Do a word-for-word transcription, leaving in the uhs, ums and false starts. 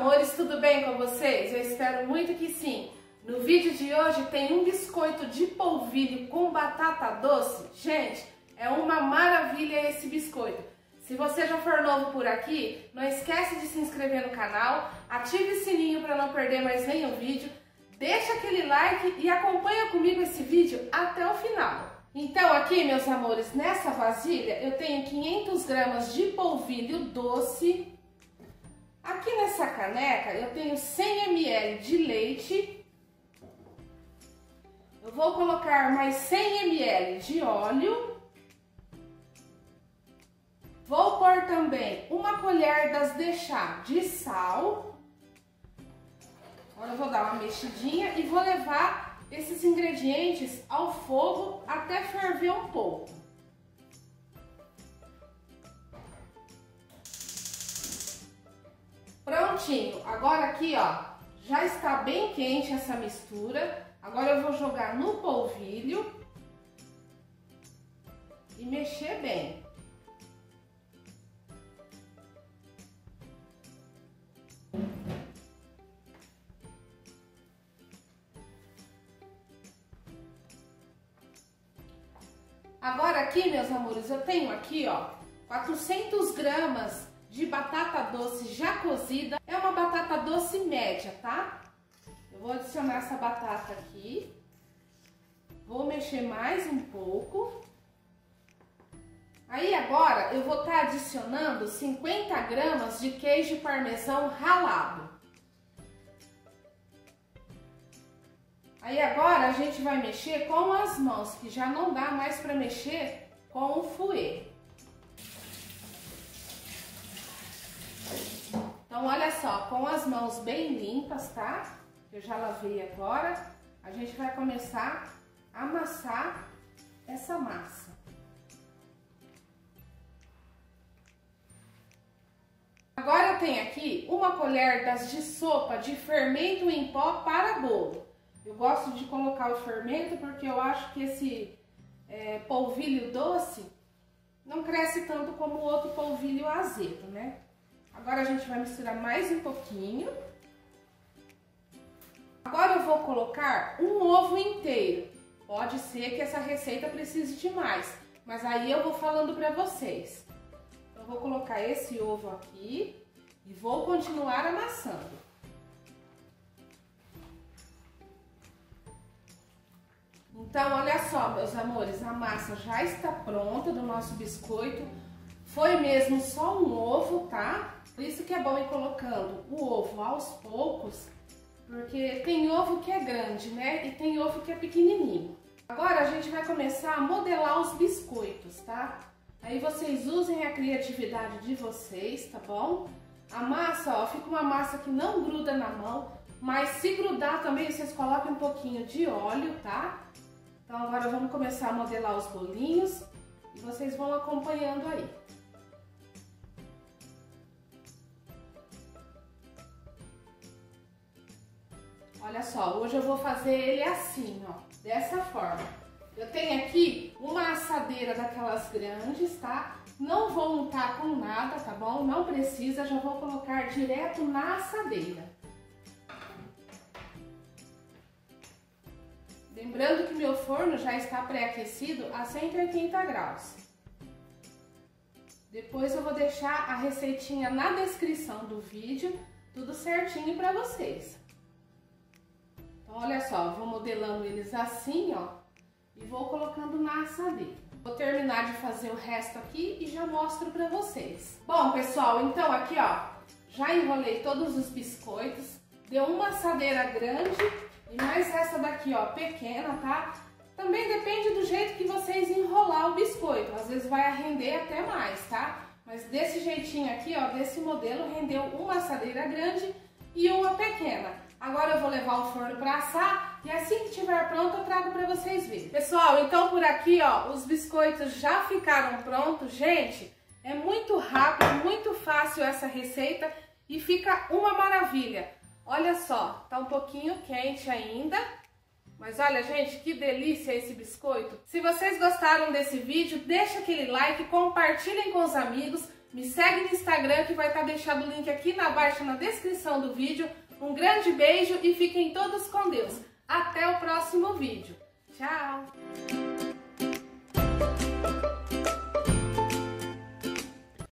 amores, tudo bem com vocês? Eu espero muito que sim. No vídeo de hoje tem um biscoito de polvilho com batata doce. Gente, é uma maravilha esse biscoito. Se você já for novo por aqui, não esquece de se inscrever no canal, ative o sininho para não perder mais nenhum vídeo, deixa aquele like e acompanha comigo esse vídeo até o final. Então aqui, meus amores, nessa vasilha eu tenho quinhentos gramas de polvilho doce. Aqui nessa caneca eu tenho cem mililitros de leite. Eu vou colocar mais cem mililitros de óleo. Vou pôr também uma colher das de chá de sal. Agora eu vou dar uma mexidinha e vou levar esses ingredientes ao fogo até ferver um pouco. Prontinho, agora aqui ó, já está bem quente essa mistura. Agora eu vou jogar no polvilho e mexer bem. Agora aqui, meus amores, eu tenho aqui ó, quatrocentos gramas de batata doce já cozida. É uma batata doce média, tá? Eu vou adicionar essa batata aqui. Vou mexer mais um pouco. Aí agora eu vou estar adicionando cinquenta gramas de queijo parmesão ralado. Aí agora a gente vai mexer com as mãos, que já não dá mais para mexer com o fouet. Então olha só, com as mãos bem limpas, tá? Eu já lavei agora. A gente vai começar a amassar essa massa. Agora eu tenho aqui uma colher das de sopa de fermento em pó para bolo. Eu gosto de colocar o fermento porque eu acho que esse é, polvilho doce não cresce tanto como o outro polvilho azedo, né? Agora a gente vai misturar mais um pouquinho. Agora eu vou colocar um ovo inteiro. Pode ser que essa receita precise de mais, mas aí eu vou falando pra vocês. Eu vou colocar esse ovo aqui e vou continuar amassando. Então, olha só, meus amores, a massa já está pronta do nosso biscoito. Foi mesmo só um ovo, tá? Por isso que é bom ir colocando o ovo aos poucos, porque tem ovo que é grande, né? E tem ovo que é pequenininho. Agora a gente vai começar a modelar os biscoitos, tá? Aí vocês usem a criatividade de vocês, tá bom? A massa, ó, fica uma massa que não gruda na mão, mas se grudar também vocês coloquem um pouquinho de óleo, tá? Então agora vamos começar a modelar os bolinhos e vocês vão acompanhando aí. Olha só, hoje eu vou fazer ele assim, ó, dessa forma. Eu tenho aqui uma assadeira daquelas grandes, tá? Não vou untar com nada, tá bom? Não precisa, já vou colocar direto na assadeira. Lembrando que meu forno já está pré-aquecido a cento e oitenta graus. Depois eu vou deixar a receitinha na descrição do vídeo, tudo certinho para vocês. Então olha só, vou modelando eles assim, ó, e vou colocando na assadeira. Vou terminar de fazer o resto aqui e já mostro para vocês. Bom, pessoal, então aqui, ó, já enrolei todos os biscoitos, deu uma assadeira grande. E mais essa daqui, ó, pequena, tá? Também depende do jeito que vocês enrolar o biscoito. Às vezes vai render até mais, tá? Mas desse jeitinho aqui, ó, desse modelo, rendeu uma assadeira grande e uma pequena. Agora eu vou levar o forno para assar e assim que estiver pronto eu trago para vocês verem. Pessoal, então por aqui, ó, os biscoitos já ficaram prontos. Gente, é muito rápido, muito fácil essa receita e fica uma maravilha. Olha só, tá um pouquinho quente ainda, mas olha, gente, que delícia esse biscoito. Se vocês gostaram desse vídeo, deixa aquele like, compartilhem com os amigos, Me segue no Instagram que vai estar deixado o link aqui na baixa na descrição do vídeo. Um grande beijo e fiquem todos com Deus. Até o próximo vídeo. Tchau!